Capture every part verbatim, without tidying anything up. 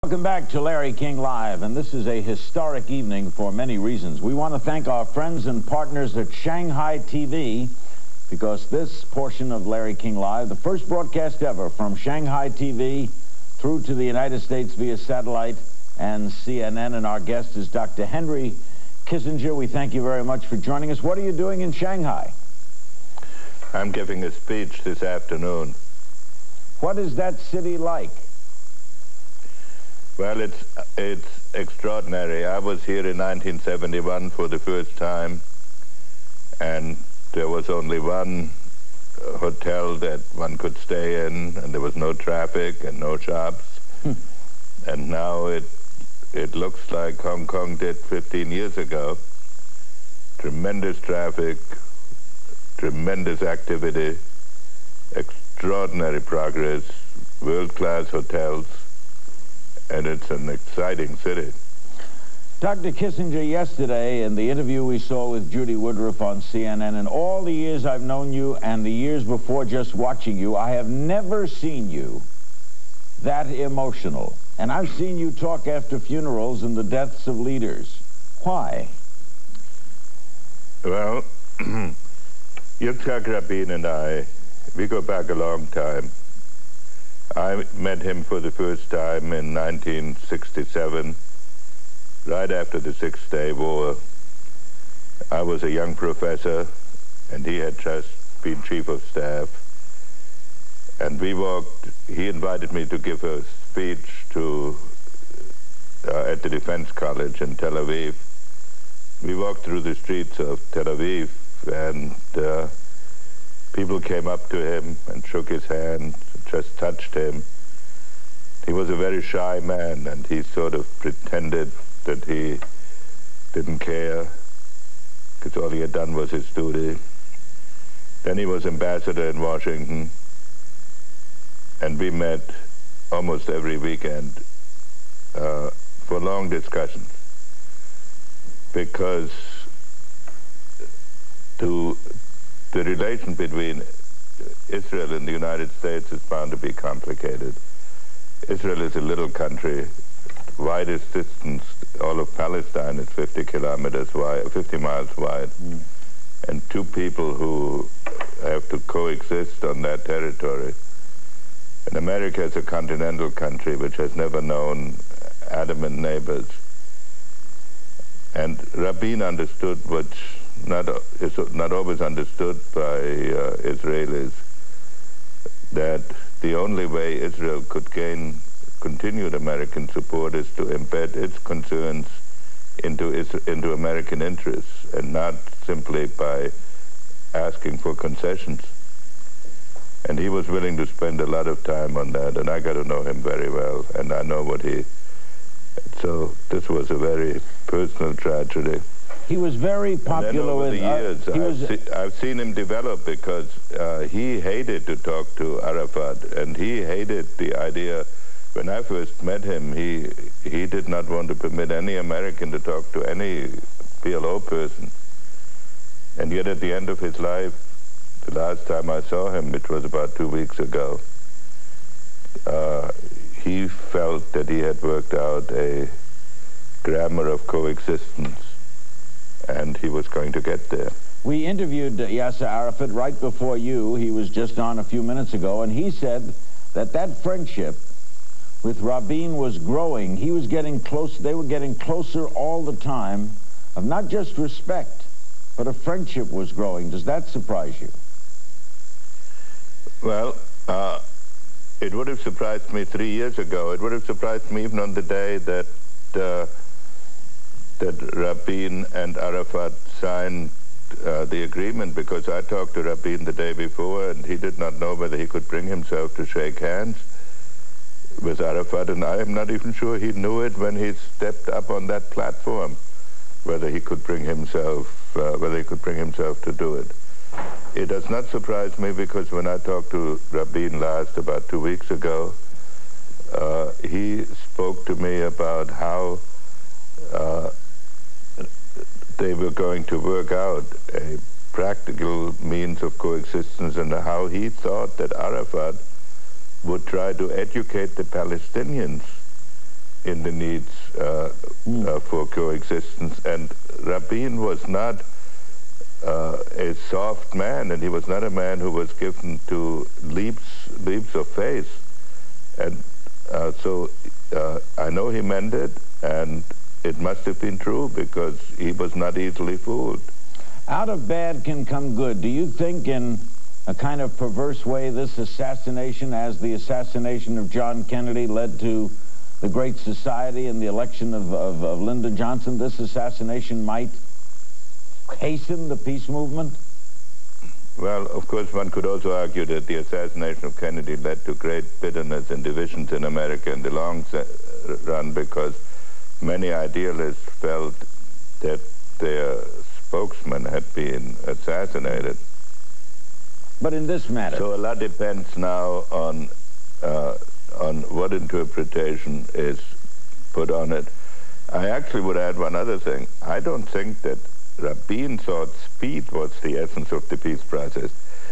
Welcome back to Larry King Live, and this is a historic evening for many reasons. We want to thank our friends and partners at Shanghai T V, because this portion of Larry King Live, the first broadcast ever from Shanghai T V through to the United States via satellite and C N N, and our guest is Doctor Henry Kissinger. We thank you very much for joining us. What are you doing in Shanghai? I'm giving a speech this afternoon. What is that city like? Well, it's, it's extraordinary. I was here in nineteen seventy-one for the first time, and there was only one hotel that one could stay in, and there was no traffic and no shops. Hmm. And now it, it looks like Hong Kong did fifteen years ago. Tremendous traffic, tremendous activity, extraordinary progress, world-class hotels, and it's an exciting city. Doctor Kissinger, yesterday in the interview we saw with Judy Woodruff on C N N, and all the years I've known you and the years before just watching you, I have never seen you that emotional. And I've seen you talk after funerals and the deaths of leaders. Why? Well, Yitzhak Rabin and I, we go back a long time. I met him for the first time in nineteen sixty-seven, right after the Six-Day War. I was a young professor, and he had just been chief of staff. And we walked, he invited me to give a speech to, uh, at the Defense College in Tel Aviv. We walked through the streets of Tel Aviv, and uh, people came up to him and shook his hand, just touched him. He was a very shy man, and he sort of pretended that he didn't care, because all he had done was his duty. Then he was ambassador in Washington, and we met almost every weekend uh, for long discussions, because to the relation between Israel and the United States is bound to be complicated. Israel is a little country. Widest distance, all of Palestine is fifty kilometers wide, fifty miles wide. Mm. And two people who have to coexist on that territory. And America is a continental country which has never known adamant neighbors. And Rabin understood what not, is not always understood by uh, Israelis, that the only way Israel could gain continued American support is to embed its concerns into, into American interests, and not simply by asking for concessions. And he was willing to spend a lot of time on that, and I got to know him very well, and I know what he... So this was a very personal tragedy. He was very popular over with... the years, uh, he I've, was, see, I've seen him develop, because uh, he hated to talk to Arafat, and he hated the idea. When I first met him, he, he did not want to permit any American to talk to any P L O person. And yet at the end of his life, the last time I saw him, which was about two weeks ago, uh, he felt that he had worked out a grammar of coexistence, and he was going to get there. We interviewed uh, Yasser Arafat right before you. He was just on a few minutes ago, and he said that that friendship with Rabin was growing. He was getting close. They were getting closer all the time, of not just respect, but a friendship was growing. Does that surprise you? Well, uh, it would have surprised me three years ago. It would have surprised me even on the day that uh, that Rabin and Arafat signed uh, the agreement, because I talked to Rabin the day before, and he did not know whether he could bring himself to shake hands with Arafat, and I am not even sure he knew it when he stepped up on that platform, whether he could bring himself, uh, whether he could bring himself to do it. It does not surprise me, because when I talked to Rabin last, about two weeks ago, uh, he spoke to me about how uh, they were going to work out a practical means of coexistence, and how he thought that Arafat would try to educate the Palestinians in the needs uh, mm. uh, for coexistence. And Rabin was not uh, a soft man, and he was not a man who was given to leaps, leaps of faith. And uh, so uh, I know he meant it, and it must have been true because he was not easily fooled. Out of bad can come good. Do you think in a kind of perverse way this assassination, as the assassination of John Kennedy led to the Great Society and the election of, of, of Lyndon Johnson, this assassination might hasten the peace movement? Well, of course, one could also argue that the assassination of Kennedy led to great bitterness and divisions in America in the long run, because many idealists felt that their spokesman had been assassinated. But in this matter... So a lot depends now on, uh, on what interpretation is put on it. I actually would add one other thing. I don't think that Rabin thought speed was the essence of the peace process.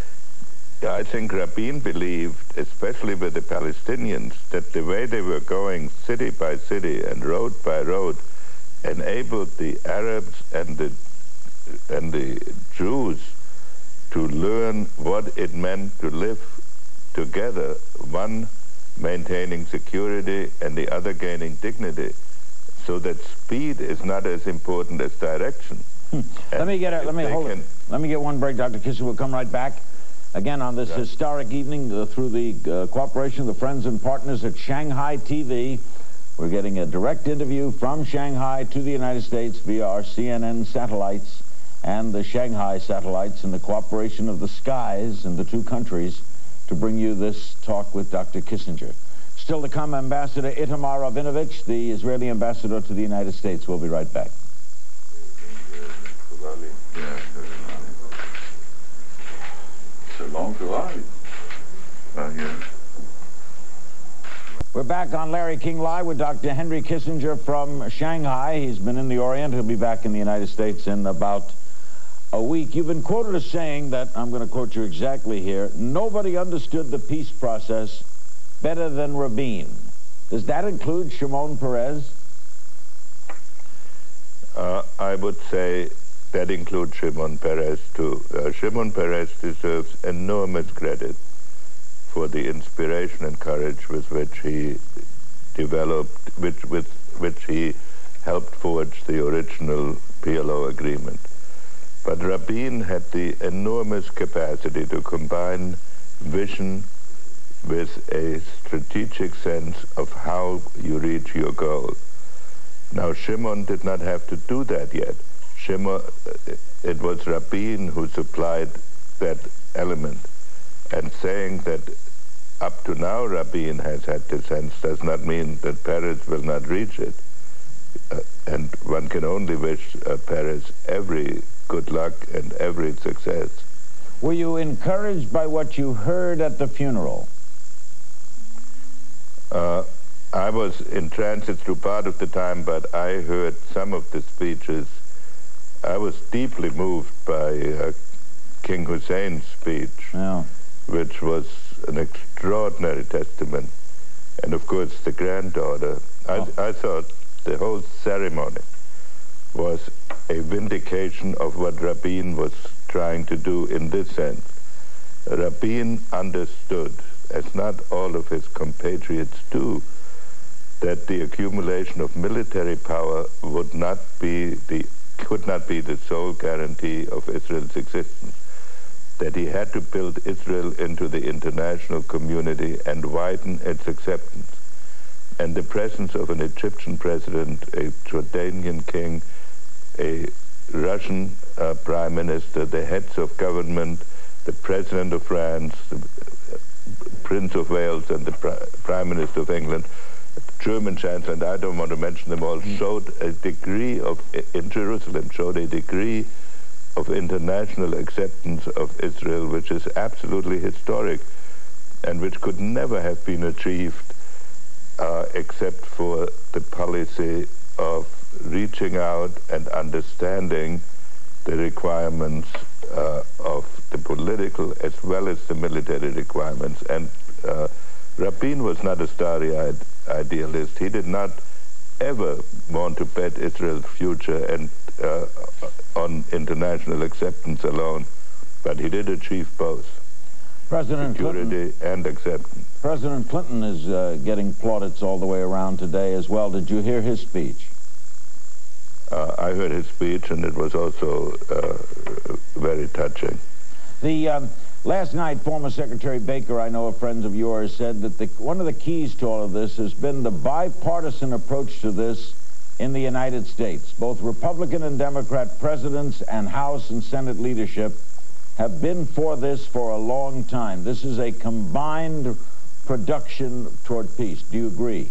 I think Rabin believed, especially with the Palestinians, that the way they were going city by city and road by road enabled the Arabs and the, and the Jews to learn what it meant to live together, one maintaining security and the other gaining dignity, so that speed is not as important as direction. Hmm. Let me get a, let me hold it. Let me get one break, Doctor Kissinger. We'll come right back. Again, on this yeah. historic evening, uh, through the uh, cooperation of the friends and partners at Shanghai T V, we're getting a direct interview from Shanghai to the United States via our C N N satellites and the Shanghai satellites, and the cooperation of the skies in the two countries to bring you this talk with Doctor Kissinger. Still to come, Ambassador Itamar Rabinovich, the Israeli ambassador to the United States. We'll be right back. It's a long ride. Uh, yeah. We're back on Larry King Live with Doctor Henry Kissinger from Shanghai. He's been in the Orient. He'll be back in the United States in about a week. You've been quoted as saying that, I'm going to quote you exactly here, nobody understood the peace process better than Rabin. Does that include Shimon Peres? Uh, I would say that includes Shimon Peres too. Uh, Shimon Peres deserves enormous credit for the inspiration and courage with which he developed, which, with which he helped forge the original P L O agreement. But Rabin had the enormous capacity to combine vision with a strategic sense of how you reach your goal. Now, Shimon did not have to do that yet. Shimon, it was Rabin who supplied that element. And saying that up to now Rabin has had the sense does not mean that Peres will not reach it. Uh, and one can only wish uh, Peres every good luck and every success. Were you encouraged by what you heard at the funeral? Uh, I was in transit through part of the time, but I heard some of the speeches. I was deeply moved by uh, King Hussein's speech, yeah. which was an extraordinary testament. And of course, the granddaughter. Oh. I, I thought the whole ceremony was a vindication of what Rabin was trying to do in this sense. Rabin understood, as not all of his compatriots do, that the accumulation of military power would not be the, could not be the sole guarantee of Israel's existence, that he had to build Israel into the international community and widen its acceptance. And the presence of an Egyptian president, a Jordanian king, a Russian uh, prime minister, the heads of government, the president of France, the Prince of Wales, and the pri prime minister of England, German chancellor, and I don't want to mention them all, mm. showed a degree of, in Jerusalem, showed a degree of international acceptance of Israel which is absolutely historic and which could never have been achieved uh, except for the policy of reaching out and understanding the requirements uh, of the political as well as the military requirements. And uh, Rabin was not a starry-eyed idealist. He did not ever want to bet Israel's future and uh, on international acceptance alone, but he did achieve both. President security Clinton, and acceptance. President Clinton is uh, getting plaudits all the way around today as well. Did you hear his speech? Uh, I heard his speech, and it was also uh, very touching. The um, last night, former Secretary Baker, I know a friend of yours, said that the, one of the keys to all of this has been the bipartisan approach to this in the United States. Both Republican and Democrat presidents and House and Senate leadership have been for this for a long time. This is a combined production toward peace. Do you agree?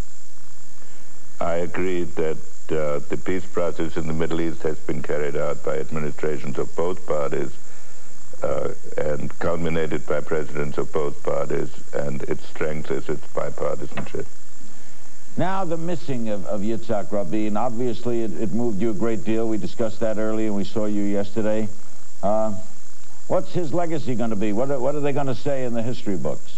I agree that uh, the peace process in the Middle East has been carried out by administrations of both parties uh, and culminated by presidents of both parties, and its strength is its bipartisanship. Now, the missing of, of Yitzhak Rabin, obviously it, it moved you a great deal. We discussed that earlier, and we saw you yesterday. Uh, what's his legacy going to be? What are, what are they going to say in the history books?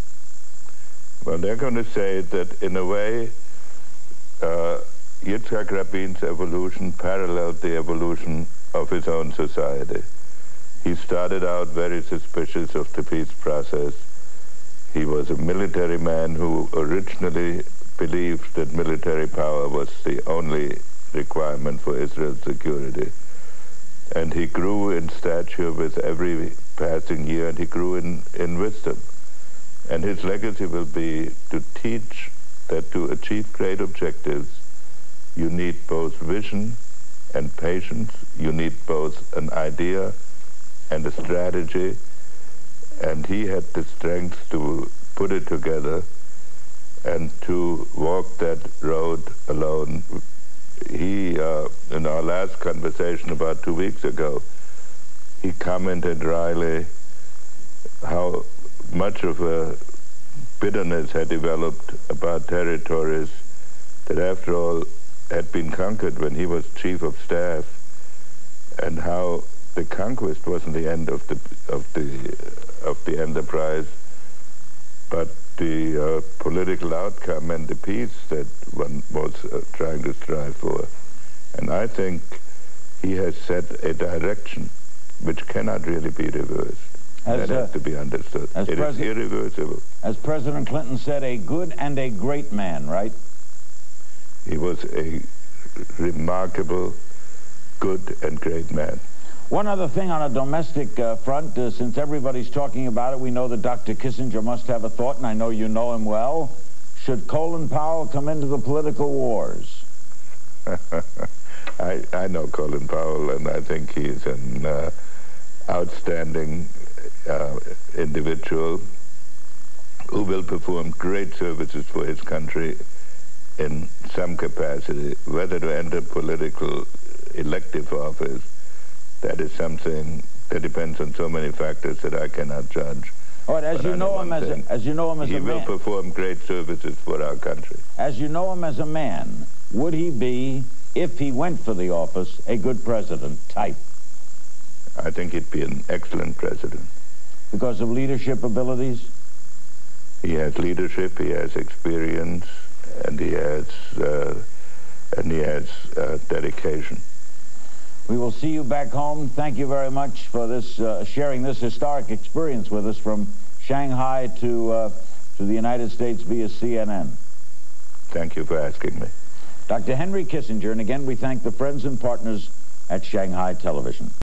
Well, they're going to say that, in a way, uh, Yitzhak Rabin's evolution paralleled the evolution of his own society. He started out very suspicious of the peace process. He was a military man who originally believed that military power was the only requirement for Israel's security. And he grew in stature with every passing year, and he grew in, in wisdom. And his legacy will be to teach that to achieve great objectives, you need both vision and patience. You need both an idea and a strategy. And he had the strength to put it together and to walk that road alone. He, uh, in our last conversation about two weeks ago, he commented wryly how much of a bitterness had developed about territories that, after all, had been conquered when he was chief of staff, and how the conquest wasn't the end of the of the of the enterprise, but the uh, political outcome and the peace that one was uh, trying to strive for. And I think he has set a direction which cannot really be reversed. As, that uh, has to be understood. It is irreversible. As President Clinton said, a good and a great man, right? He was a remarkable, good and great man. One other thing on a domestic uh, front, uh, since everybody's talking about it, we know that Doctor Kissinger must have a thought, and I know you know him well. Should Colin Powell come into the political wars? I, I know Colin Powell, and I think he's an uh, outstanding uh, individual who will perform great services for his country in some capacity. Whether to enter political elective office, that is something that depends on so many factors that I cannot judge. All right, as you know him as a, as you know him as a man, he will perform great services for our country. As you know him as a man, would he be, if he went for the office, a good president type? I think he'd be an excellent president. Because of leadership abilities? He has leadership, he has experience, and he has uh, and he has uh, dedication. We will see you back home. Thank you very much for this uh, sharing this historic experience with us from Shanghai to uh, to the United States via C N N. Thank you for asking me. Doctor Henry Kissinger, and again we thank the friends and partners at Shanghai Television.